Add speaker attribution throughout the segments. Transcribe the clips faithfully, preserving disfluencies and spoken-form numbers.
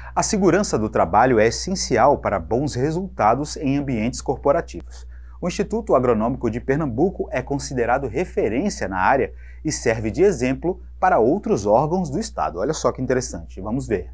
Speaker 1: A segurança do trabalho é essencial para bons resultados em ambientes corporativos. O Instituto Agronômico de Pernambuco é considerado referência na área e serve de exemplo para outros órgãos do Estado. Olha só que interessante, vamos ver.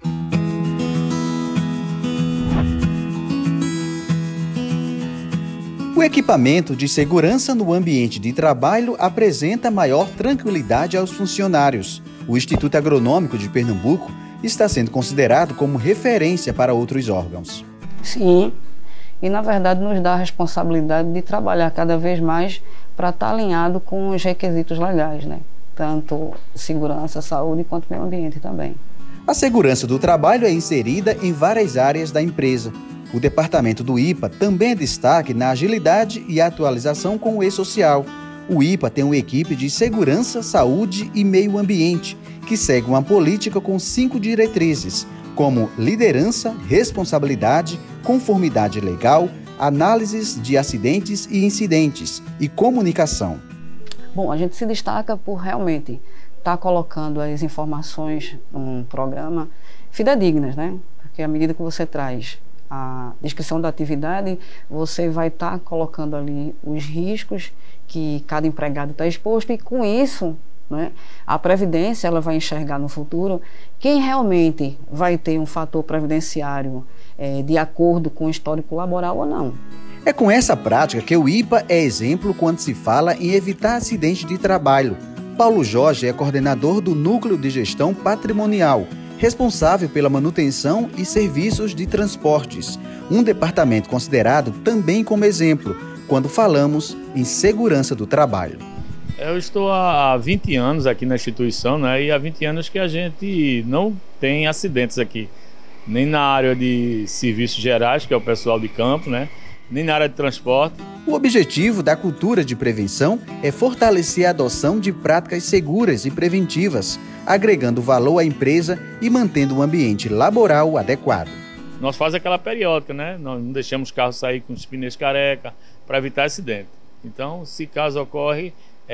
Speaker 2: O equipamento de segurança no ambiente de trabalho apresenta maior tranquilidade aos funcionários. O Instituto Agronômico de Pernambuco está sendo considerado como referência para outros órgãos.
Speaker 3: Sim, e na verdade nos dá a responsabilidade de trabalhar cada vez mais para estar alinhado com os requisitos legais, né? Tanto segurança, saúde quanto meio ambiente também.
Speaker 2: A segurança do trabalho é inserida em várias áreas da empresa. O departamento do I P A também é destaque na agilidade e atualização com o e-social. O I P A tem uma equipe de segurança, saúde e meio ambiente, que segue uma política com cinco diretrizes, como liderança, responsabilidade, conformidade legal, análises de acidentes e incidentes e comunicação.
Speaker 3: Bom, a gente se destaca por realmente estar colocando as informações num programa fidedignas, né? Porque à medida que você traz a descrição da atividade, você vai estar colocando ali os riscos que cada empregado está exposto e com isso, né, a Previdência ela vai enxergar no futuro quem realmente vai ter um fator previdenciário é, de acordo com o histórico laboral ou não.
Speaker 2: É com essa prática que o I P A é exemplo quando se fala em evitar acidentes de trabalho. Paulo Jorge é coordenador do Núcleo de Gestão Patrimonial, responsável pela manutenção e serviços de transportes, um departamento considerado também como exemplo quando falamos em segurança do trabalho.
Speaker 4: Eu estou há vinte anos aqui na instituição, né, e há vinte anos que a gente não tem acidentes aqui, nem na área de serviços gerais, que é o pessoal de campo, né, nem na área de transporte.
Speaker 2: O objetivo da cultura de prevenção é fortalecer a adoção de práticas seguras e preventivas, agregando valor à empresa e mantendo um ambiente laboral adequado.
Speaker 4: Nós fazemos aquela periódica, né? Nós não deixamos o carro sair com os pneus careca para evitar acidente. Então, se caso ocorre,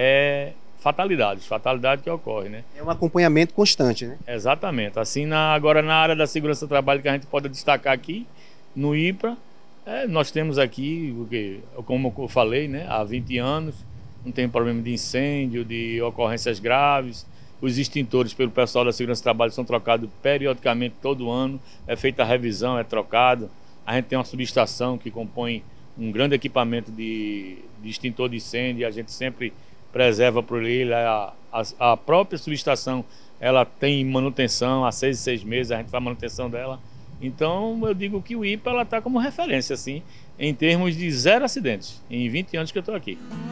Speaker 4: é fatalidade, fatalidade que ocorre, né?
Speaker 5: É um acompanhamento constante, né?
Speaker 4: Exatamente. Assim, na, agora na área da segurança do trabalho que a gente pode destacar aqui, no I P A, é, nós temos aqui, porque, como eu falei, né, há vinte anos, não tem problema de incêndio, de ocorrências graves. Os extintores pelo pessoal da segurança do trabalho são trocados periodicamente todo ano, é feita a revisão, é trocado. A gente tem uma subestação que compõe um grande equipamento de, de extintor de incêndio, a gente sempre preserva por ele. A, a, a própria subestação ela tem manutenção há seis, seis meses, a gente faz manutenção dela. Então eu digo que o I P A está como referência assim, em termos de zero acidentes, em vinte anos que eu estou aqui.